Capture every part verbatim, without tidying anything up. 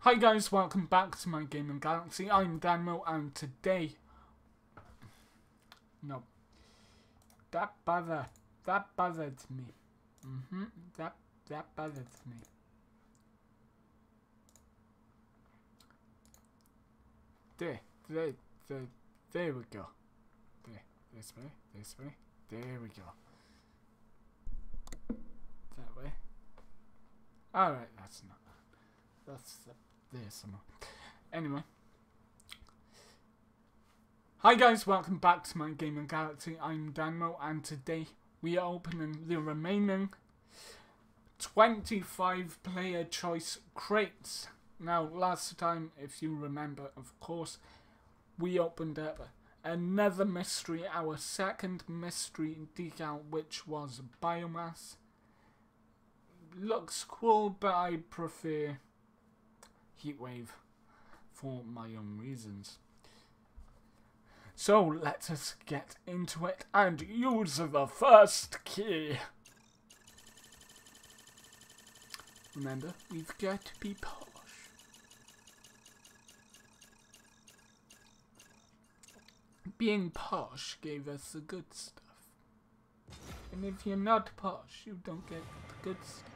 Hi guys, welcome back to my Gaming Galaxy. I'm Danmo, and today, no, that bother, that bothered me. Mm-hmm. That that bothered me. There, there, there, there we go. There, this way, this way. There we go. That way. All right, that's not. That's uh, there somewhere. Anyway. Hi guys, welcome back to my Gaming Galaxy. I'm Danmo, and today we are opening the remaining twenty-five player choice crates. Now, last time, if you remember, of course, we opened up another mystery, our second mystery decal, which was biomass. Looks cool, but I prefer Heatwave for my own reasons. So let us get into it and use the first key. Remember, we've got to be posh. Being posh gave us the good stuff. And if you're not posh, you don't get the good stuff.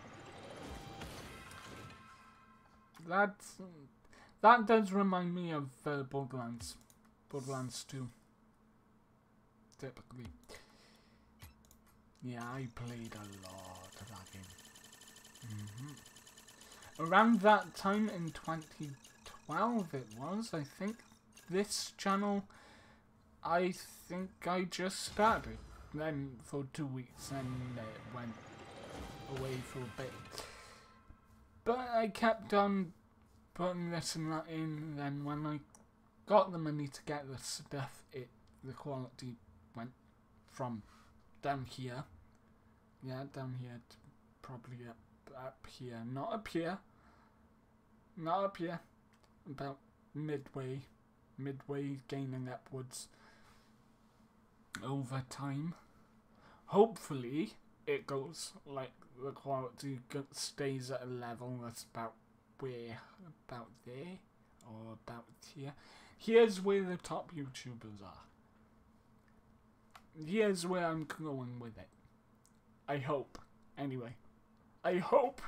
That's, that does remind me of uh, Borderlands. Borderlands two. Typically. Yeah, I played a lot of that game. Mm-hmm. Around that time in twenty twelve it was, I think. This channel, I think I just started. Then for two weeks and it went away for a bit. But I kept on putting this and that in, then when I got the money to get the stuff, it the quality went from down here, yeah, down here to probably up, up here, not up here, not up here, about midway, midway gaining upwards over time. Hopefully it goes like the quality stays at a level that's about where, about there, or about here. Here's where the top YouTubers are. Here's where I'm going with it. I hope. Anyway. I hope.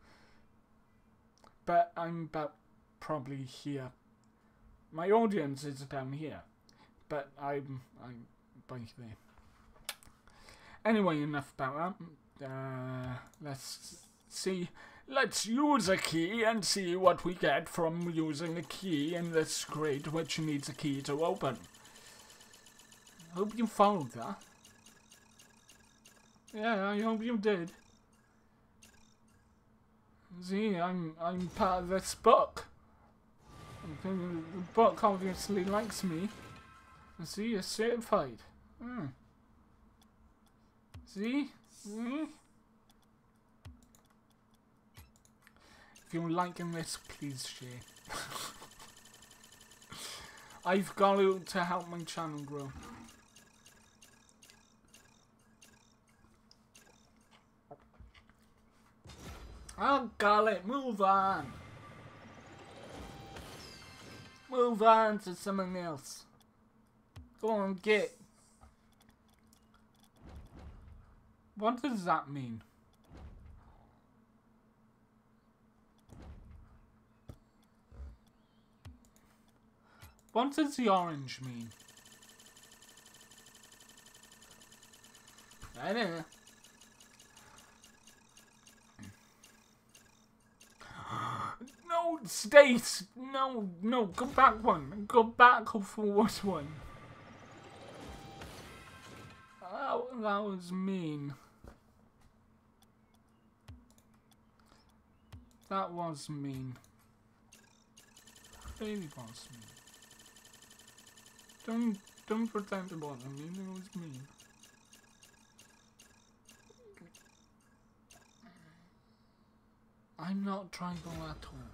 But I'm about probably here. My audience is down here. But I'm, I'm by there. Anyway, enough about that. Uh, let's see. Let's use a key and see what we get from using a key in this crate, which needs a key to open. Hope you followed that. Yeah, I hope you did. See, I'm I'm part of this book. The book obviously likes me. See, you're certified. Hmm. See? See? If you're liking this, please share. I've got to, to help my channel grow. Oh, golly, move on. Move on to something else. Go on, get. What does that mean? What does the orange mean? I don't know. No, Stace! No, no, go back one. Go back or forward one. Oh, that was mean. That was mean. Really was mean. Don't, don't pretend it wasn't mean, it was mean. I'm not tribal at all.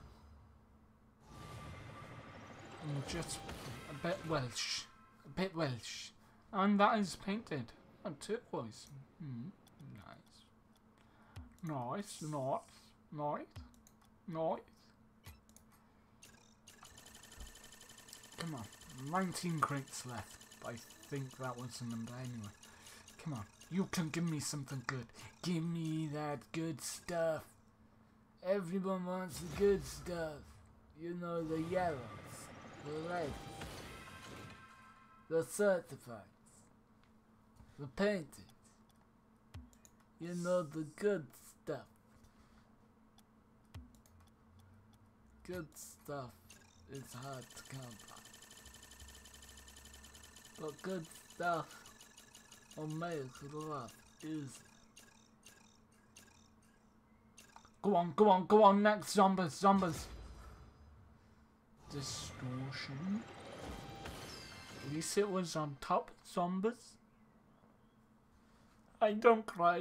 I'm just a bit Welsh. A bit Welsh. And that is painted. A turquoise. Mm, nice. Nice, nice, nice, nice. Come on. nineteen crates left. I think that was the number anyway. Come on. You can give me something good. Give me that good stuff. Everyone wants the good stuff. You know, the yellows, the reds, the certifieds, the painted. You know, the good stuff. Good stuff is hard to come by. But good stuff will make life easy. Go on, go on, go on, next zombies, zombies. Distortion. At least it was on top, zombies. I don't cry.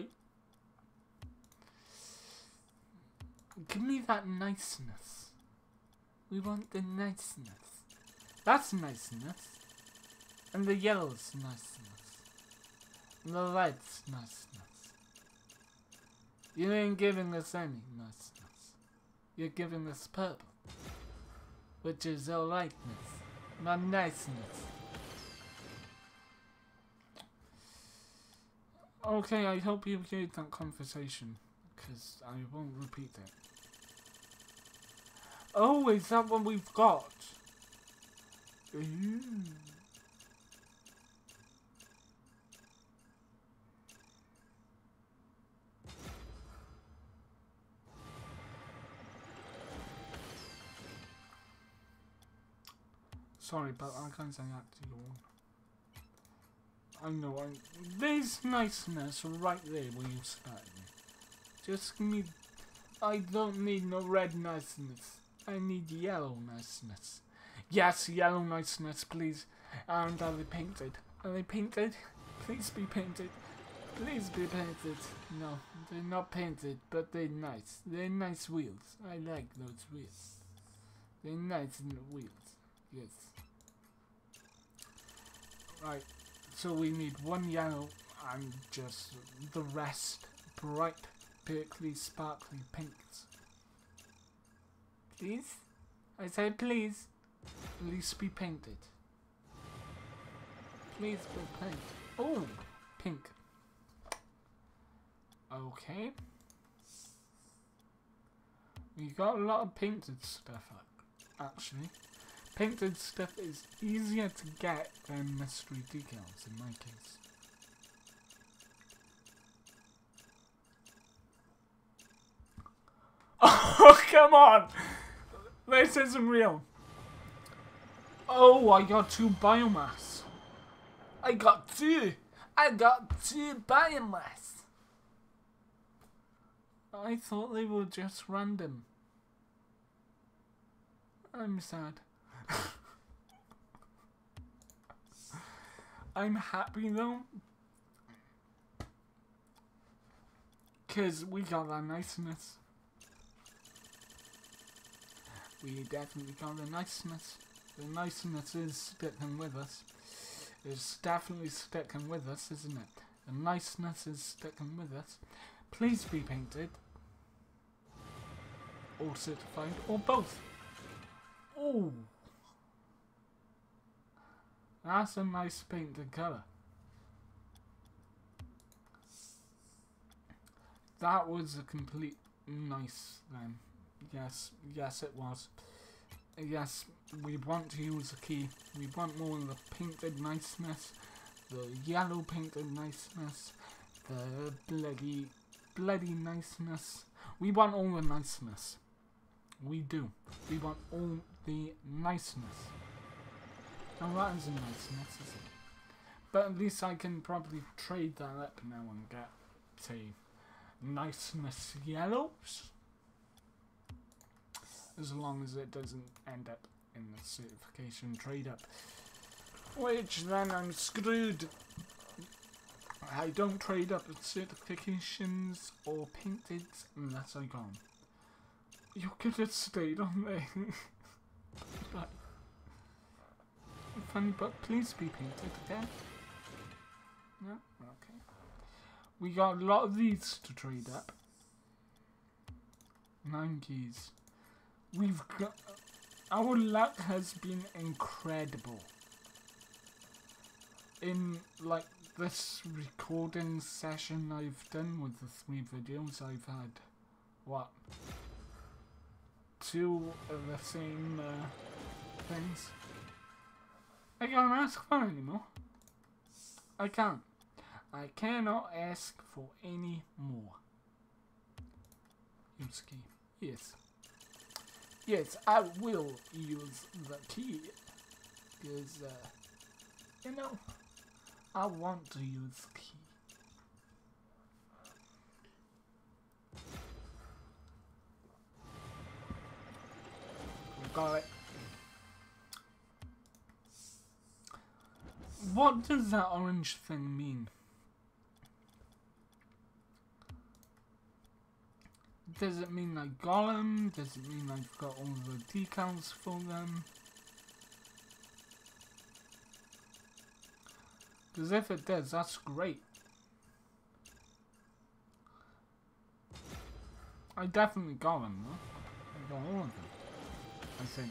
Give me that niceness. We want the niceness. That's niceness. And the yellow's niceness. And the red's niceness. You ain't giving us any niceness. You're giving us purple. Which is alrightness. Not niceness. Okay, I hope you enjoyed that conversation. Because I won't repeat it. Oh, is that what we've got? Ooh. Sorry, but I can't say that to you all. I know, I, there's niceness right there where you started me. Just give me, I don't need no red niceness. I need yellow niceness. Yes, yellow niceness, please. And are they painted? Are they painted? Please be painted. Please be painted. No, they're not painted, but they're nice. They're nice wheels. I like those wheels. They're nice wheels. Yes. Right, so we need one yellow and just the rest bright, prickly, sparkly pinks. Please? I said please. At least be painted. Please be painted. Oh, pink. Okay. We got a lot of painted stuff actually. Painted stuff is easier to get than mystery decals in my case. Oh, come on! This isn't real. Oh, I got two biomass. I got two. I got two biomass. I thought they were just random. I'm sad. I'm happy though, cause we got that niceness. We definitely got the niceness. The niceness is sticking with us. It's definitely sticking with us, isn't it? The niceness is sticking with us. Please be painted, or certified, or both. Oh. That's a nice painted colour. That was a complete nice then. Yes, yes it was. Yes, we want to use a key. We want more of the painted niceness, the yellow painted niceness, the bloody, bloody niceness. We want all the niceness. We do. We want all the niceness. Now that is a niceness, isn't it? But at least I can probably trade that up now and get, say, niceness yellows. As long as it doesn't end up in the certification trade up. Which then I'm screwed. I don't trade up with certifications or painted unless I go on. You could have stayed on there. But funny, but please be painted again. No? Okay. We got a lot of these to trade up. Nine keys. We've got... Our luck has been incredible. In, like, this recording session I've done with the three videos, I've had, what, two of the same uh, things. I can't ask for any more. I can't. I cannot ask for any more. Use key. Yes. Yes, I will use the key. Because, uh, you know, I want to use key. We got it. What does that orange thing mean? Does it mean I got them? Does it mean I've got all the decals for them? Because if it does, that's great. I definitely got them though. I got all of them. I think.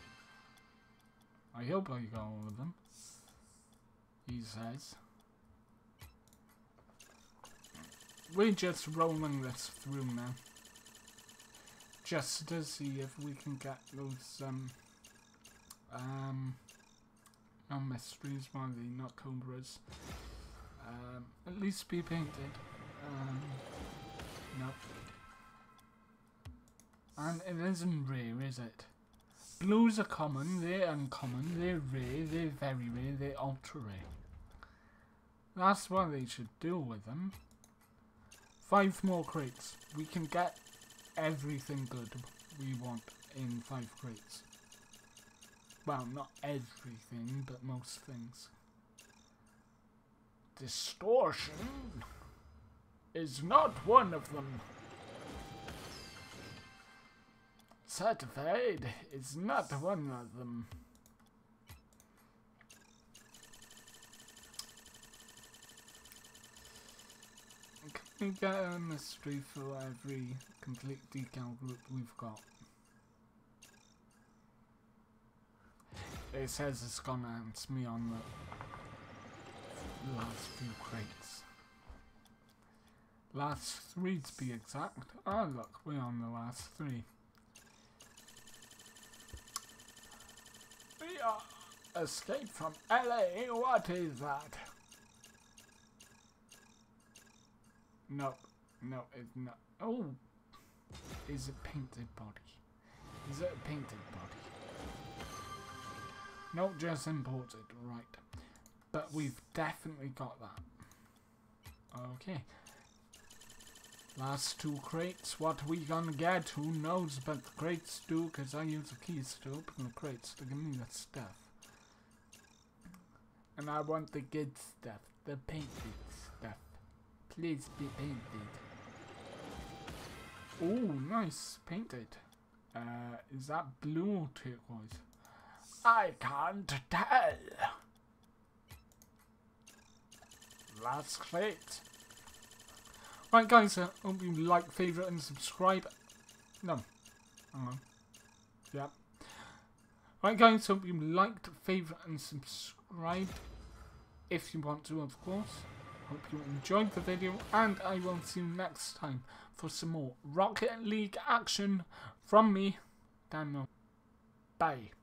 I hope I got all of them. He says. We're just rolling this through now. Just to see if we can get those, um, um, not mysteries, why are they not cobras? Um, at least be painted. Um, no. And it isn't rare, is it? Blues are common, they're uncommon, they're rare, they're very rare, they're ultra rare. That's what they should do with them. Five more crates. We can get everything good we want in five crates. Well, not everything, but most things. Distortion is not one of them. Certified is not one of them. Can we get a mystery for every complete decal group we've got? It says it's gonna answer me on the last few crates. Last three to be exact. Oh look, we're on the last three. We are escape from L A. What is that? No, no, it's not. Oh, is it painted body? Is it a painted body? No, just imported, right. But we've definitely got that. Okay. Last two crates. What we gonna get? Who knows? But the crates do, because I use the keys to open the crates to give me the stuff. And I want the good stuff, the painted stuff. Please be painted. Oh, nice. Painted. Uh, is that blue or turquoise? I can't tell. Last crate. Right, guys, I uh, hope you like, favourite, and subscribe. No. Hang on. Yep. Right, guys, hope you liked, favourite, and subscribed. If you want to, of course. Hope you enjoyed the video, and I will see you next time for some more Rocket League action from me, Daniel. Bye.